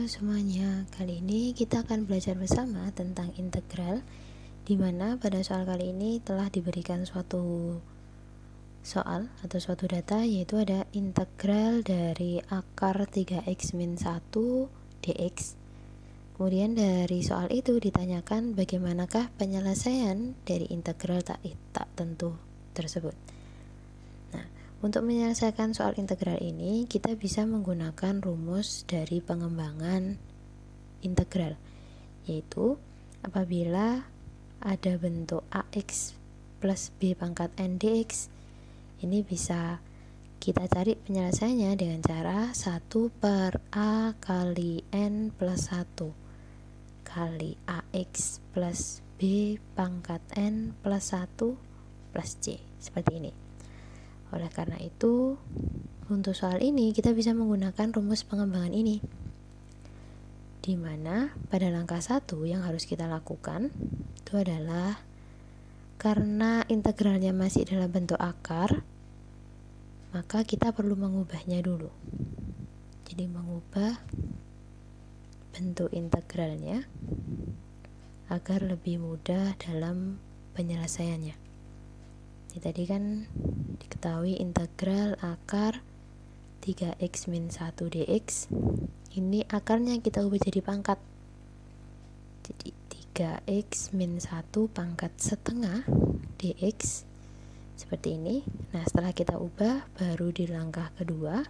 semuanya, kali ini kita akan belajar bersama tentang integral, di mana pada soal kali ini telah diberikan suatu soal atau suatu data, yaitu ada integral dari akar 3x min 1 dx. Kemudian dari soal itu ditanyakan bagaimanakah penyelesaian dari integral tak tentu tersebut. Untuk menyelesaikan soal integral ini, kita bisa menggunakan rumus dari pengembangan integral, yaitu apabila ada bentuk ax plus b pangkat n dx, ini bisa kita cari penyelesaiannya dengan cara 1 per a kali n plus 1 kali ax plus b pangkat n plus 1 plus c, seperti ini. Oleh karena itu, untuk soal ini kita bisa menggunakan rumus pengembangan ini, di mana pada langkah 1 yang harus kita lakukan itu adalah karena integralnya masih dalam bentuk akar, maka kita perlu mengubahnya dulu. Jadi mengubah bentuk integralnya agar lebih mudah dalam penyelesaiannya. Ini tadi kan diketahui integral akar 3x min 1 dx, ini akarnya kita ubah jadi pangkat, jadi 3x min 1 pangkat setengah dx, seperti ini. Nah, setelah kita ubah, baru di langkah kedua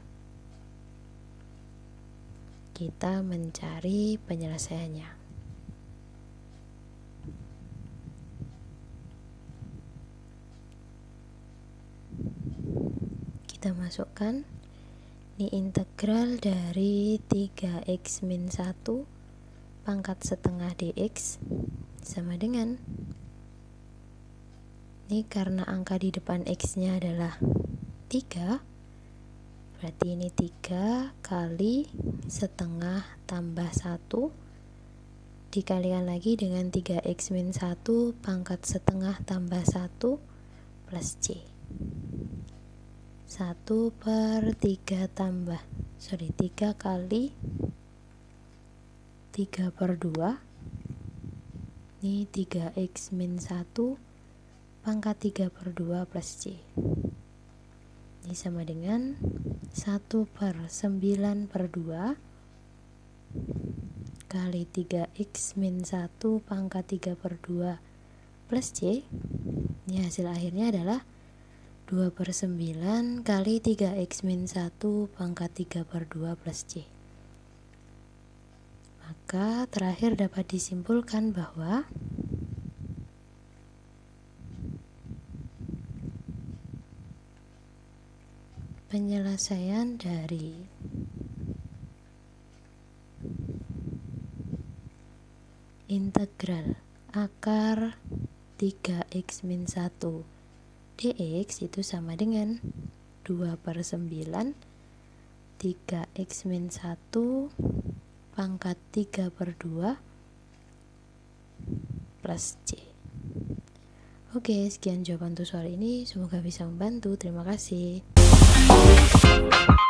kita mencari penyelesaiannya. Kita masukkan ini integral dari 3x min 1 pangkat setengah dx sama dengan, ini karena angka di depan x nya adalah 3, berarti ini 3 kali setengah tambah 1 dikalikan lagi dengan 3x min 1 pangkat setengah tambah 1 plus c. 1 per 3 kali 3 per 2, ini 3x min 1 pangkat 3 per 2 plus c, ini sama dengan 1 per 9 per 2 kali 3x min 1 pangkat 3 per 2 plus c. Ini hasil akhirnya adalah 2 per 9 kali 3x min 1 pangkat 3 per 2 plus c. Maka terakhir dapat disimpulkan bahwa penyelesaian dari integral akar 3x min 1 dx itu sama dengan 2 per 9 3x min 1 pangkat 3 per 2 plus c. Oke, sekian jawaban untuk soal ini, semoga bisa membantu. Terima kasih.